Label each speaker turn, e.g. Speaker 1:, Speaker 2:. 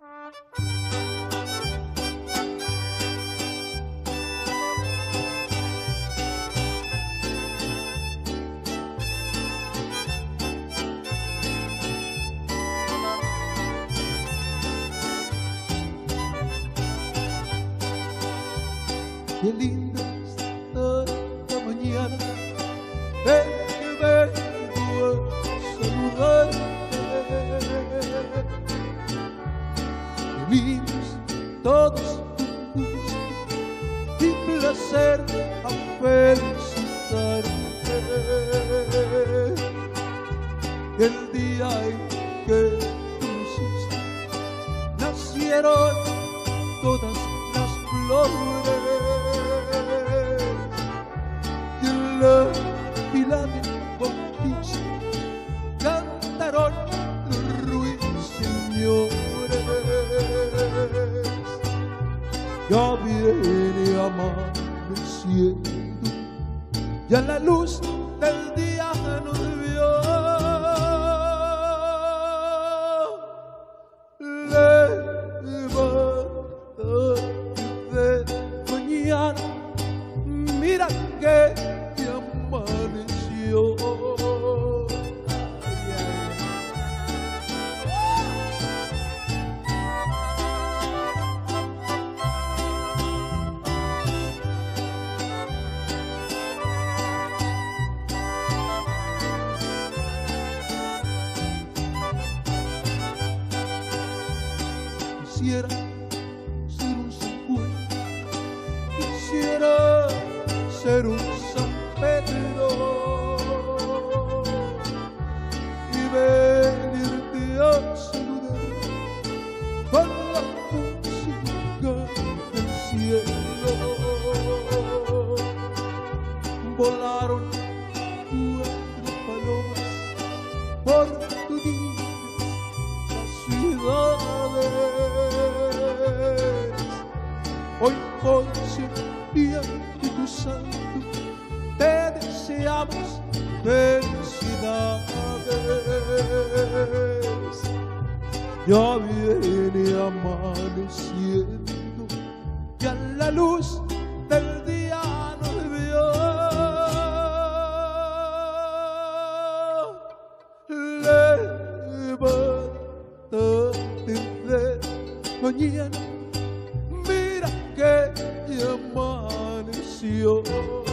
Speaker 1: Qué linda está la mañana en que vengo a saludarte. Vivimos todos con gusto y placer a felicitarte. El día en que tú naciste, nacieron todas las flores. La pila de conquista cantaron los ruiseñores. Ya viene amaneciendo, ya la luz del día nos vio. Levántate de mañana, mira que amaneció. Quisiera ser un San Juan, quisiera ser un San Pedro y venirte a saludar con la música del cielo. Volaron 4 palomas por tu día las ciudades. Hoy por ser día de tu santo te deseamos felicidades. Ya viene amaneciendo, ya la luz del día nos vio. Levántate de mañana, mira que ya amaneció.